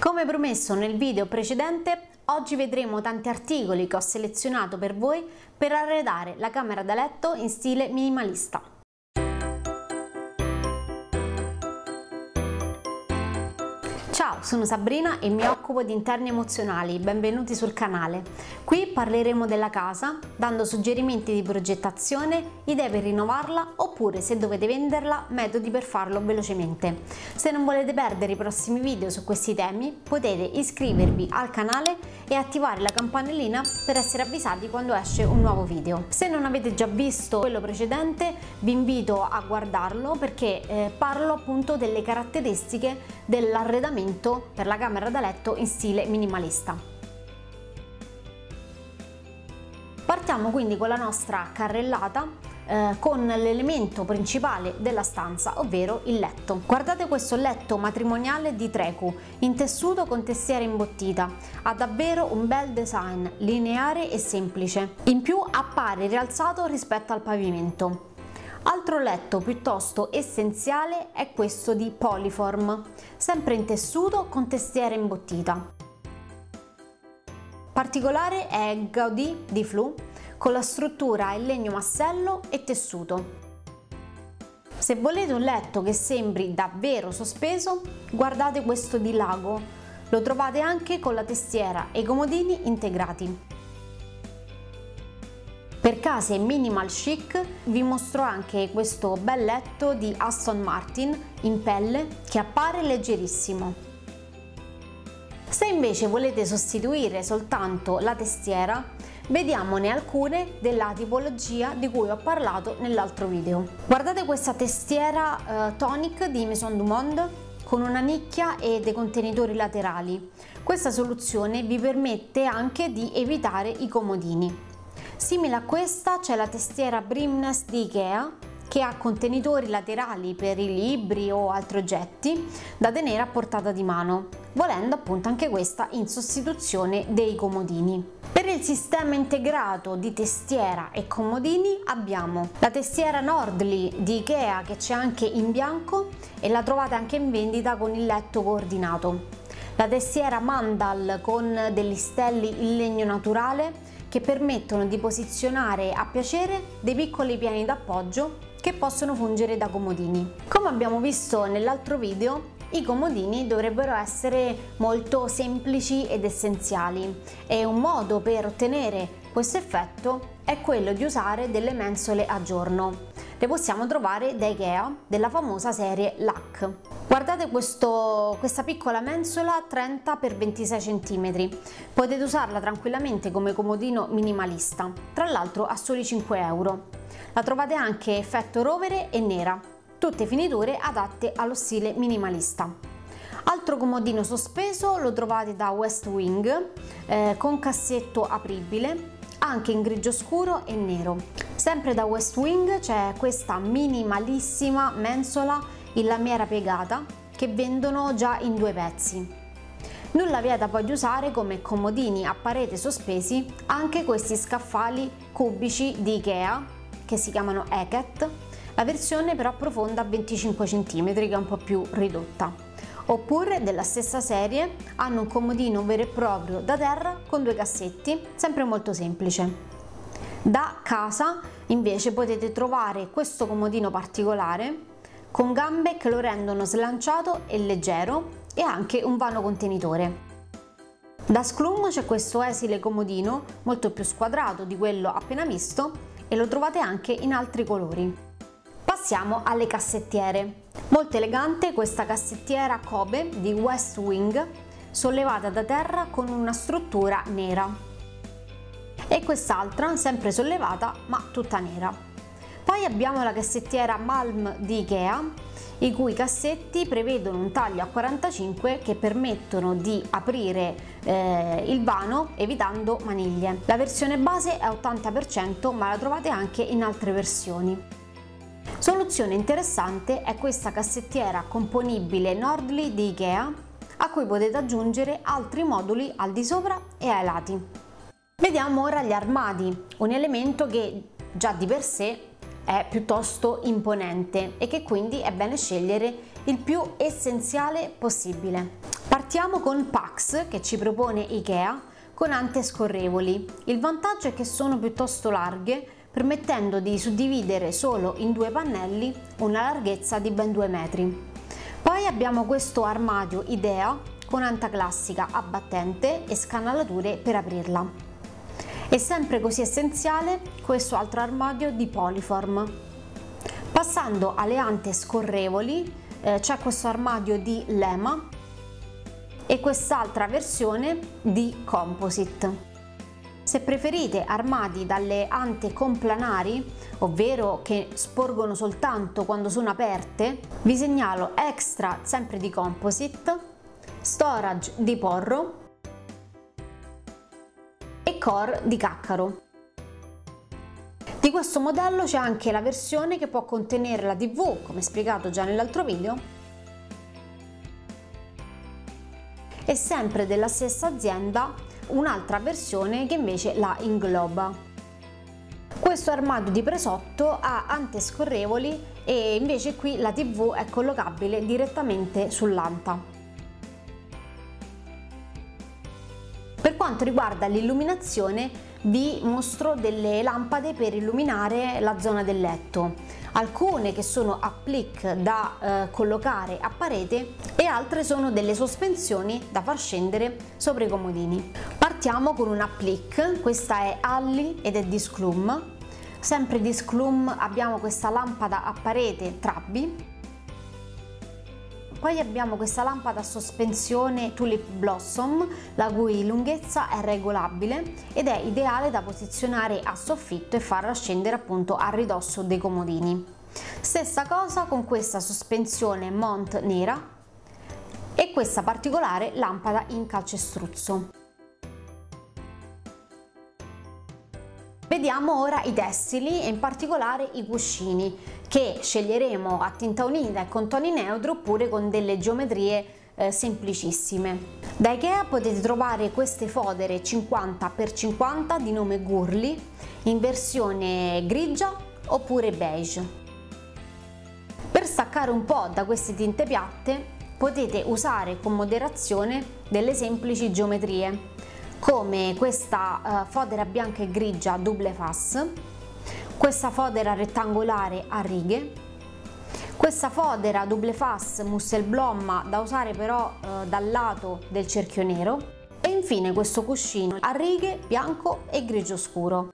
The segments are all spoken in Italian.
Come promesso nel video precedente, oggi vedremo tanti articoli che ho selezionato per voi per arredare la camera da letto in stile minimalista. Ciao, sono Sabrina e mi occupo di interni emozionali, benvenuti sul canale. Qui parleremo della casa, dando suggerimenti di progettazione, idee per rinnovarla oppure, se dovete venderla, metodi per farlo velocemente. Se non volete perdere i prossimi video su questi temi, potete iscrivervi al canale e attivare la campanellina per essere avvisati quando esce un nuovo video. Se non avete già visto quello precedente, vi invito a guardarlo perché parlo appunto delle caratteristiche dell'arredamento per la camera da letto in stile minimalista. Partiamo quindi con la nostra carrellata con l'elemento principale della stanza, ovvero il letto. Guardate questo letto matrimoniale di Trecu in tessuto con testiera imbottita, ha davvero un bel design, lineare e semplice, in più appare rialzato rispetto al pavimento. Altro letto piuttosto essenziale è questo di Polyform, sempre in tessuto con testiera imbottita. Particolare è Gaudì di Flu, con la struttura in legno massello e tessuto. Se volete un letto che sembri davvero sospeso, guardate questo di Lago, lo trovate anche con la testiera e i comodini integrati. Per case minimal chic vi mostro anche questo bel letto di Aston Martin in pelle che appare leggerissimo. Se invece volete sostituire soltanto la testiera, vediamone alcune della tipologia di cui ho parlato nell'altro video. Guardate questa testiera Tonic di Maison du Monde con una nicchia e dei contenitori laterali. Questa soluzione vi permette anche di evitare i comodini. Simile a questa c'è la testiera Brimnes di Ikea che ha contenitori laterali per i libri o altri oggetti da tenere a portata di mano, volendo appunto anche questa in sostituzione dei comodini. Per il sistema integrato di testiera e comodini abbiamo la testiera Nordly di Ikea che c'è anche in bianco e la trovate anche in vendita con il letto coordinato. La testiera Mandal con degli stelli in legno naturale che permettono di posizionare a piacere dei piccoli piani d'appoggio che possono fungere da comodini. Come abbiamo visto nell'altro video, i comodini dovrebbero essere molto semplici ed essenziali e un modo per ottenere questo effetto è quello di usare delle mensole a giorno. Le possiamo trovare da Ikea della famosa serie LAC. Guardate questa piccola mensola 30x26 cm, potete usarla tranquillamente come comodino minimalista, tra l'altro a soli 5 euro. La trovate anche effetto rovere e nera, tutte finiture adatte allo stile minimalista. Altro comodino sospeso lo trovate da West Wing con cassetto apribile, anche in grigio scuro e nero. Sempre da West Wing c'è questa minimalissima mensola in lamiera piegata che vendono già in 2 pezzi. Nulla vieta poi di usare come comodini a parete sospesi anche questi scaffali cubici di Ikea che si chiamano Eket, la versione però profonda a 25 cm che è un po' più ridotta. Oppure della stessa serie hanno un comodino vero e proprio da terra con 2 cassetti, sempre molto semplice. Da casa invece potete trovare questo comodino particolare con gambe che lo rendono slanciato e leggero e anche un vano contenitore. Da Schlum c'è questo esile comodino molto più squadrato di quello appena visto e lo trovate anche in altri colori. Passiamo alle cassettiere. Molto elegante questa cassettiera Kobe di West Wing, sollevata da terra con una struttura nera. E quest'altra sempre sollevata ma tutta nera. Poi abbiamo la cassettiera Malm di Ikea, i cui cassetti prevedono un taglio a 45 che permettono di aprire il vano evitando maniglie. La versione base è 80% ma la trovate anche in altre versioni. Soluzione interessante è questa cassettiera componibile Nordly di Ikea a cui potete aggiungere altri moduli al di sopra e ai lati. Vediamo ora gli armadi, un elemento che già di per sé è piuttosto imponente e che quindi è bene scegliere il più essenziale possibile. Partiamo con Pax, che ci propone Ikea, con ante scorrevoli. Il vantaggio è che sono piuttosto larghe, permettendo di suddividere solo in 2 pannelli una larghezza di ben 2 metri. Poi abbiamo questo armadio Idea con anta classica abbattente e scanalature per aprirla. E sempre così essenziale questo altro armadio di Polyform. Passando alle ante scorrevoli c'è questo armadio di Lema e quest'altra versione di Composite. Se preferite armadi dalle ante complanari, ovvero che sporgono soltanto quando sono aperte, vi segnalo Extra sempre di Composite, Storage di Porro e Core di Caccaro. Di questo modello c'è anche la versione che può contenere la TV, come spiegato già nell'altro video, e sempre della stessa azienda un'altra versione che invece la ingloba. Questo armadio di presotto ha ante scorrevoli e invece qui la TV è collocabile direttamente sull'anta. Per quanto riguarda l'illuminazione, vi mostro delle lampade per illuminare la zona del letto, alcune che sono applique da collocare a parete e altre sono delle sospensioni da far scendere sopra i comodini. Partiamo con un applique, questa è Alli ed è di Sclum. Sempre di Sclum abbiamo questa lampada a parete Trabi. Poi abbiamo questa lampada a sospensione Tulip Blossom, la cui lunghezza è regolabile ed è ideale da posizionare a soffitto e farla scendere appunto a ridosso dei comodini. Stessa cosa con questa sospensione Mont nera e questa particolare lampada in calcestruzzo. Vediamo ora i tessili e in particolare i cuscini, che sceglieremo a tinta unita e con toni neutri oppure con delle geometrie semplicissime. Da Ikea potete trovare queste fodere 50x50 di nome Gurli in versione grigia oppure beige. Per staccare un po' da queste tinte piatte potete usare con moderazione delle semplici geometrie, come questa fodera bianca e grigia double face, questa fodera rettangolare a righe, questa fodera double face Musselblom da usare però dal lato del cerchio nero e infine questo cuscino a righe bianco e grigio scuro.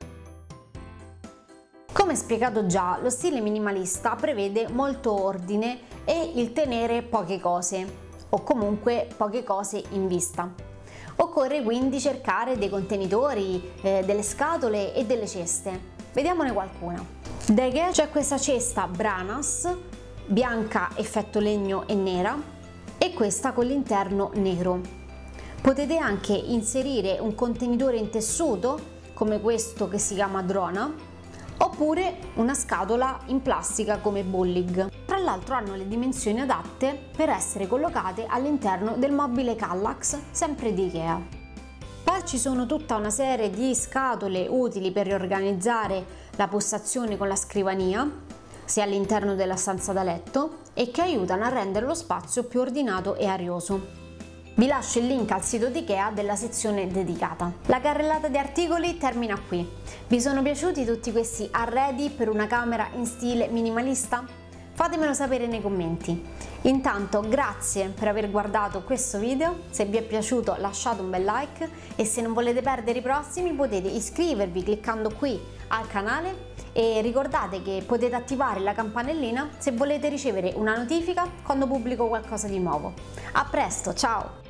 Come spiegato già, lo stile minimalista prevede molto ordine e il tenere poche cose, o comunque poche cose in vista. Occorre quindi cercare dei contenitori, delle scatole e delle ceste. Vediamone qualcuna. Da Ikea c'è questa cesta Branas, bianca effetto legno e nera, e questa con l'interno nero. Potete anche inserire un contenitore in tessuto, come questo che si chiama Drona, oppure una scatola in plastica come Bollig. Tra l'altro hanno le dimensioni adatte per essere collocate all'interno del mobile Kallax, sempre di Ikea. Poi ci sono tutta una serie di scatole utili per riorganizzare la postazione con la scrivania, sia all'interno della stanza da letto, e che aiutano a rendere lo spazio più ordinato e arioso. Vi lascio il link al sito di Ikea della sezione dedicata. La carrellata di articoli termina qui. Vi sono piaciuti tutti questi arredi per una camera in stile minimalista? Fatemelo sapere nei commenti. Intanto grazie per aver guardato questo video, se vi è piaciuto lasciate un bel like e se non volete perdere i prossimi potete iscrivervi cliccando qui al canale e ricordate che potete attivare la campanellina se volete ricevere una notifica quando pubblico qualcosa di nuovo. A presto, ciao!